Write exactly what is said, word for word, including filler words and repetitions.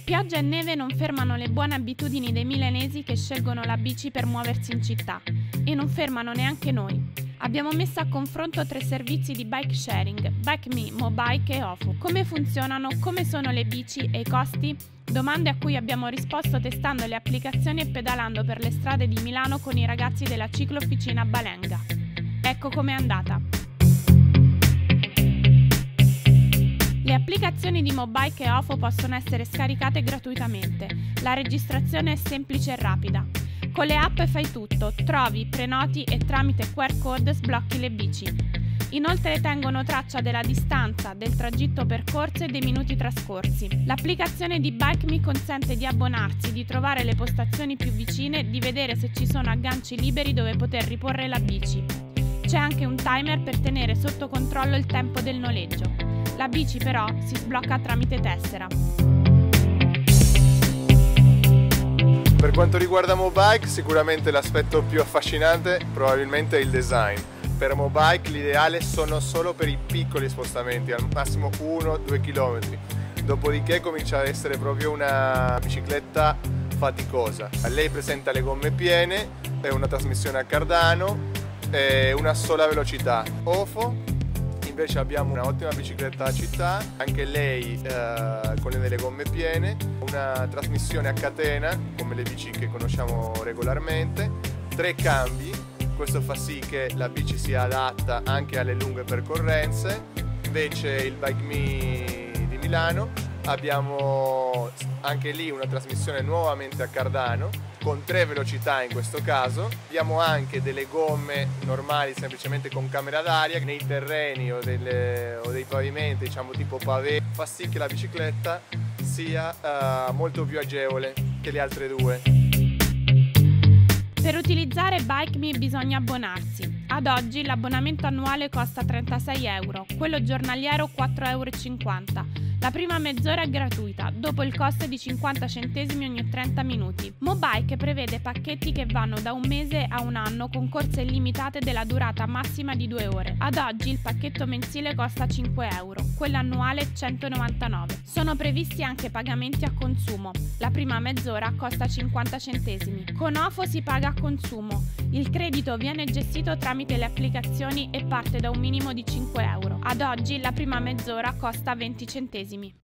Pioggia e neve non fermano le buone abitudini dei milanesi che scelgono la bici per muoversi in città, e non fermano neanche noi. Abbiamo messo a confronto tre servizi di bike sharing, BikeMe, Mobike e Ofo. Come funzionano, come sono le bici e i costi? Domande a cui abbiamo risposto testando le applicazioni e pedalando per le strade di Milano con i ragazzi della ciclofficina Balenga. Ecco com'è andata. Le applicazioni di Mobike e Ofo possono essere scaricate gratuitamente. La registrazione è semplice e rapida. Con le app fai tutto, trovi, prenoti e tramite Q R code sblocchi le bici. Inoltre tengono traccia della distanza, del tragitto percorso e dei minuti trascorsi. L'applicazione di BikeMe consente di abbonarsi, di trovare le postazioni più vicine, di vedere se ci sono agganci liberi dove poter riporre la bici. C'è anche un timer per tenere sotto controllo il tempo del noleggio. La bici però si sblocca tramite tessera. Per quanto riguarda Mobike, sicuramente l'aspetto più affascinante probabilmente è il design. Per Mobike l'ideale sono solo per i piccoli spostamenti, al massimo uno due chilometri. Dopodiché comincia ad essere proprio una bicicletta faticosa. Lei presenta le gomme piene, è una trasmissione a cardano e una sola velocità. Ofo invece abbiamo un'ottima bicicletta a città, anche lei eh, con delle gomme piene, una trasmissione a catena come le bici che conosciamo regolarmente, tre cambi, questo fa sì che la bici sia adatta anche alle lunghe percorrenze. Invece il BikeMe di Milano abbiamo anche lì una trasmissione nuovamente a cardano con tre velocità in questo caso. Abbiamo anche delle gomme normali semplicemente con camera d'aria nei terreni o, delle, o dei pavimenti, diciamo tipo pavé, fa sì che la bicicletta sia uh, molto più agevole che le altre due. Per utilizzare BikeMe bisogna abbonarsi. Ad oggi l'abbonamento annuale costa trentasei euro, quello giornaliero quattro euro e cinquanta. La prima mezz'ora è gratuita, dopo il costo è di cinquanta centesimi ogni trenta minuti. Mobike prevede pacchetti che vanno da un mese a un anno con corse illimitate della durata massima di due ore. Ad oggi il pacchetto mensile costa cinque euro, quello annuale centonovantanove. Sono previsti anche pagamenti a consumo. La prima mezz'ora costa cinquanta centesimi. Con Ofo si paga a consumo. Il credito viene gestito tramite le applicazioni e parte da un minimo di cinque euro. Ad oggi la prima mezz'ora costa venti centesimi.